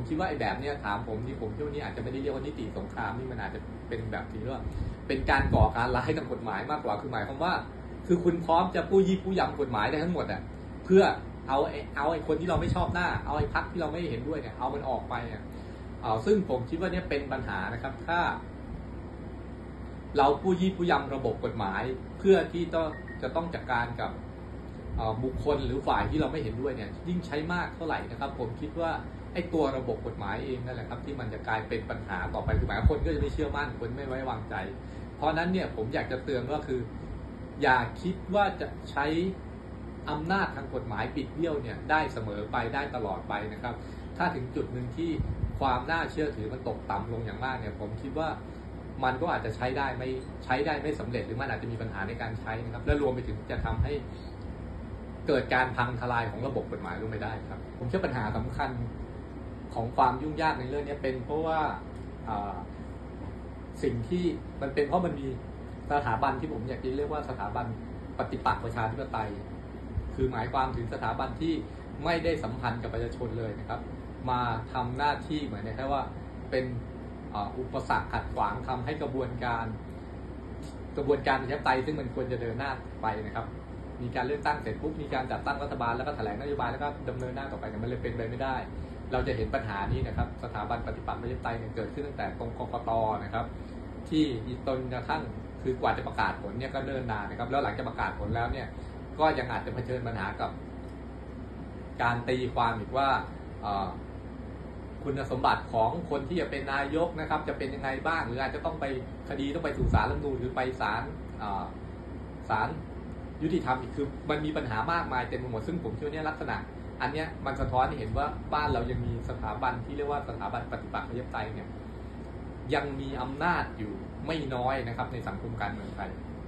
ผมคิดว่าไอ้แบบเนี้ยถามผมที่ผมคิดว่านี่อาจจะไม่ได้เรียกว่านิติสงครามนี่มันอาจจะเป็นแบบที่ว่าเป็นการก่อการร้ายทางกฎหมายมากกว่าคือหมายความว่าคือคุณพร้อมจะปู้ยี่ปู้ยำกฎหมายได้ทั้งหมดอ่ะเพื่อเอาไอ้คนที่เราไม่ชอบหน้าเอาไอ้พรรคที่เราไม่เห็นด้วยเนี่ยเอามันออกไปเนี่ยซึ่งผมคิดว่าเนี่ยเป็นปัญหานะครับถ้าเราปู้ยี่ปู้ยำระบบกฎหมายเพื่อที่จะต้องจัดการกับบุคคลหรือฝ่ายที่เราไม่เห็นด้วยเนี่ยยิ่งใช้มากเท่าไหร่นะครับผมคิดว่าไอ้ตัวระบบกฎหมายเองนั่นแหละครับที่มันจะกลายเป็นปัญหาต่อไปคือหมายคนก็จะไม่เชื่อมั่นคนไม่ไว้วางใจเพราะนั้นเนี่ยผมอยากจะเตือนว่าคืออย่าคิดว่าจะใช้อำนาจทางกฎหมายปิดเบี้ยวเนี่ยได้เสมอไปได้ตลอดไปนะครับถ้าถึงจุดหนึ่งที่ความน่าเชื่อถือมันตกต่ำลงอย่างมากเนี่ยผมคิดว่ามันก็อาจจะใช้ได้ไม่สำเร็จหรือมันอาจจะมีปัญหาในการใช้นะครับและรวมไปถึงจะทำให้เกิดการพังทลายของระบบกฎหมายลงไปได้ครับผมเชื่อปัญหาสำคัญของความยุ่งยากในเรื่องนี้เป็นเพราะว่าสิ่งที่มันเป็นเพราะมันมีสถาบันที่ผมอยากจะเรียกว่าสถาบันปฏิปักษ์ประชาธิปไตยคือหมายความถึงสถาบันที่ไม่ได้สัมพันธ์กับประชาชนเลยนะครับมาทำหน้าที่เหมือนในแค่ว่าเป็นอุปสรรคขัดขวางทำให้กระบวนการประชาธิปไตยซึ่งมันควรจะเดินหน้าไปนะครับมีการเลือกตั้งเสร็จปุ๊บมีการจัดตั้งรัฐบาลแล้วก็แถลงนโยบายแล้วก็ดำเนินหน้าต่อไปมันเลยเป็นไปไม่ได้เราจะเห็นปัญหานี้นะครับสถาบันปฏิปักษ์ประชาธิปไตยเกิดขึ้นตั้งแต่ตรงกกต.นะครับที่จนกระทั่งคือกว่าจะประกาศผลเนี่ยก็เดินนานนะครับแล้วหลังจากประกาศผลแล้วเนี่ยก็ยังอาจจะเผชิญปัญหากับการตีความอีกว่าคุณสมบัติของคนที่จะเป็นนายกนะครับจะเป็นยังไงบ้างหรืออาจจะต้องไปคดีต้องไปสู่ศาลรัฐธรรมนูญหรือไปศาลยุติธรรมอีกคือมันมีปัญหามากมายเต็มไปหมดซึ่งผมคิดว่าเนี่ยลักษณะอันเนี้ยมันสะท้อนให้เห็นว่าบ้านเรายังมีสถาบันที่เรียกว่าสถาบันปฏิปักษ์ประชาธิปไตยเนี่ยยังมีอำนาจอยู่ไม่น้อยนะครับในสังคมการเมืองไทย